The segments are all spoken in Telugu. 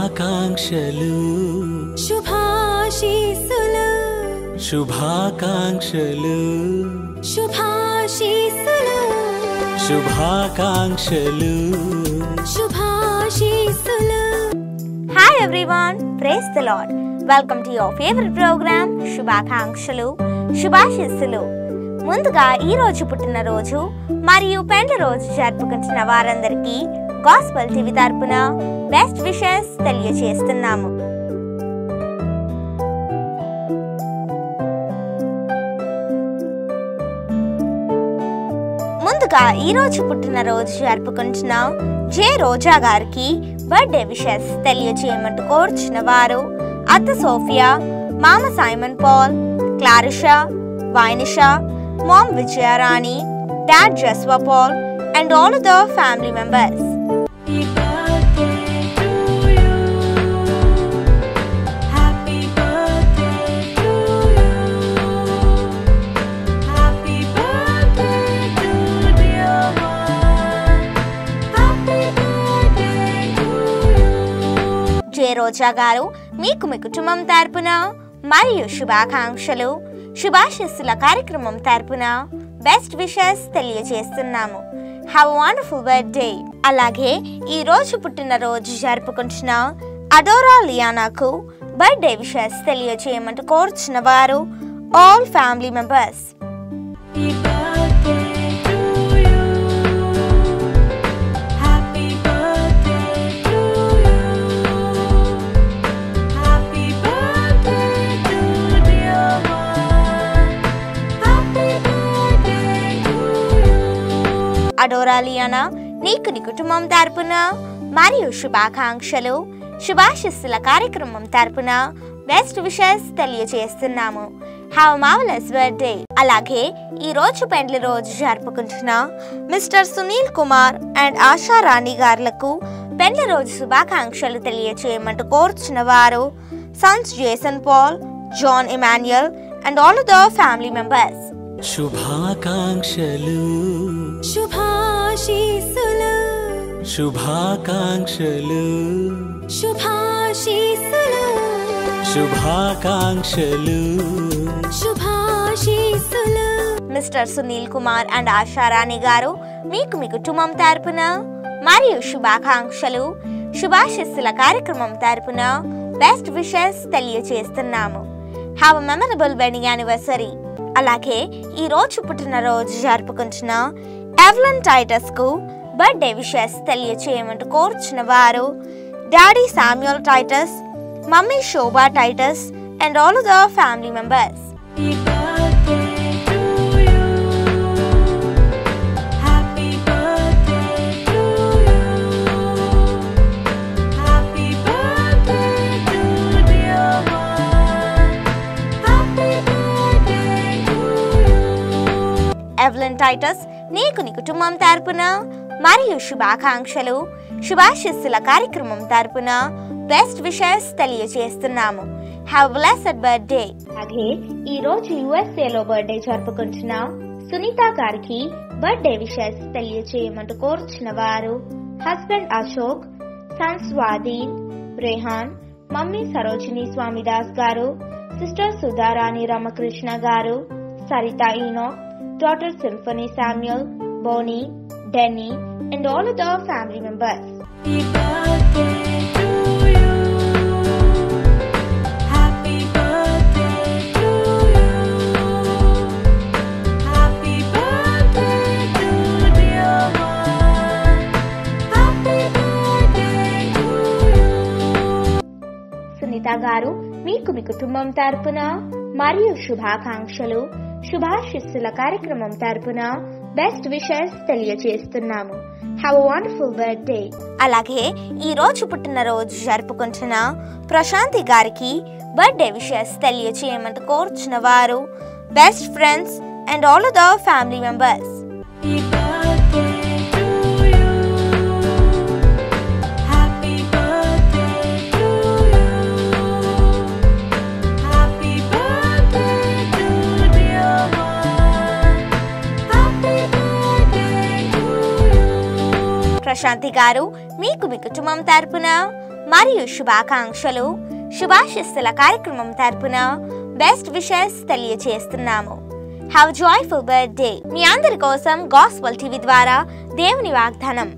శుభాకాంక్షలు శుభాశీస్సులు శుభాకాంక్షలు శుభాశీస్సులు శుభాకాంక్షలు శుభాశీస్సులు. Hi everyone, praise the Lord. Welcome to your favorite program శుభాకాంక్షలు శుభాశీస్సులు. ముందుగా ఈ రోజు పుట్టినరోజు మరియు పెండ్లి రోజు జరుపుకుంటున్న వారందరికీ గాస్పెల్ టీవీ తరపున బెస్ట్ విషెస్ తెలియజేస్తున్నాము. ముందుగా ఈ రోజు పుట్టినరోజు జరుపుకుంటున్న జే రోజా గారికి బర్త్డే విషెస్ తెలియజేయమంటూ కోరుచున్న వారు అత్త సోఫియా, మామ Simon Paul, Clarisha, Vinisha, mom Vijayarani, dad Joshua Paul and all of the family members. Happy birthday to you. Happy birthday to dear one. Happy birthday to you. J Roja garu మీకు మీ కుటుంబం తరపున మరియు శుభాకాంక్షలు శుభాశీస్సుల కార్యక్రమం తరపున బెస్ట్ విషెస్ తెలియజేస్తున్నాము. Have wonderful birthday. అలాగే ఈ రోజు పుట్టినరోజు జరుపుకుంటున్న అడోరా లియానాకు బర్త్డే విషెస్ తెలియజేయమంటూ కోరుచున్న వారు all family members. Happy birthday to you. Happy birthday to you. Happy birthday to dear one. Happy birthday to you. Adora Liana నీకు నీ కుటుంబం తరపున మరియు శుభాకాంక్షలు శుభాశీస్సుల కార్యక్రమం తరపున బెస్ట్ విషెస్ తెలియజేస్తున్నాము. Have marvellous birthday. అలాగే ఈ రోజు పెండ్లి రోజు జరుపుకుంటున్న మిస్టర్ సునీల్ కుమార్ అండ్ ఆశా రాణి గారులకు పెండ్లి రోజు శుభాకాంక్షలు తెలియజేయమంటూ కోరుచున్న వారు sons Jason Paul, John Emmanuel and all of the family members. శుభాకాంక్షలు శుభాశీస్సులు శుభాకాంక్షలు శుభాశీస్సులు శుభాకాంక్షలు శుభాశీస్సులు. మిస్టర్ సునీల్ కుమార్ అండ్ ఆశారాణి గారు మీకు మీ కుటుంబం తరపున మరియు శుభాకాంక్షలు శుభాశీస్సుల కార్యక్రమం తరపున బెస్ట్ విషెస్ తెలియజేస్తున్నాము. Have a memorable wedding anniversary. అలాగే ఈ రోజు పుట్టినరోజు జరుపుకుంటున్న ఎవెలిన్ టైటస్ కు బర్త్డే విషెస్ తెలియజేయమంటూ కోరుచున్న వారు daddy Samuel Titus, mummy Shobha Titus and all of the family members. Happy birthday to you. Happy birthday to you. Happy birthday to dear one. Happy birthday to you. Evelyn Titus నీకు నీ కుటుంబం తరపున మరియు శుభాకాంక్షలు శుభాశీస్సుల కార్యక్రమం తరపున బెస్ట్ విషెస్ తెలియజేస్తున్నాము. Have blessed birthday. అలాగే ఈ రోజు యుఎస్ఏలో బర్త్డే జరుపుకుంటున్న సునీత గారికి బర్త్డే విషెస్ తెలియజేయమంటూ కోరుచున్న వారు husband Ashok, sons Vadeen, Rehan, mummy Sarojini Swamidas garu, sister Sudharani Ramakrishna garu, Saritha Enoch, daughter Symphony Samuel, Bonnie, Denny and all of the family members. Happy birthday to you. Happy birthday to you. Happy birthday to dear one. Happy birthday to you. Sunitha garu మీకు మీ కుటుంబం తరపున మరియు శుభాకాంక్షలు శుభాశీస్సుల కార్యక్రమం తరపున బెస్ట్ విషెస్ తెలియజేస్తున్నాము. Have a wonderful birthday. అలాగే ఈ రోజు పుట్టినరోజు జరుపుకుంటున్న ప్రశాంతి గారికి బర్త్డే విషెస్ తెలియజేయమంటూ కోరుచున్న వారు best friends and all of the family members. Happy birthday to you. Happy birthday to you. Happy birthday to dear one. Happy birthday to you. Prashanthi garu మీకు మీ కుటుంబం తరపున మరియు శుభాకాంక్షలు శుభాశిస్సుల కార్యక్రమం తరపున బెస్ట్ విషెస్ తెలియజేస్తున్నాము. Have joyful birthday. మీ అందరి కోసం గాస్పెల్ టీవీ ద్వారా దేవుని వాగ్దానం.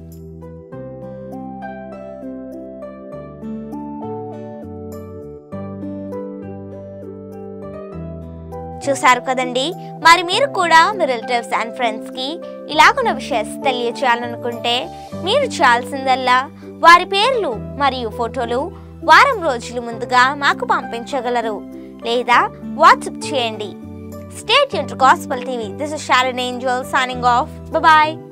చూసారు కదండి. మరి మీరు కూడా మీ రిలేటివ్స్ అండ్ ఫ్రెండ్స్కి ఇలాగున్న విషెస్ తెలియచేయాలనుకుంటే మీరు చేయాల్సిందల్లా వారి పేర్లు మరియు ఫోటోలు వారం రోజులు ముందుగా మాకు పంపించగలరు లేదా వాట్సాప్ చేయండి. Stay tuned to Gospel TV. This is Sharon Angel signing off. Bye-bye.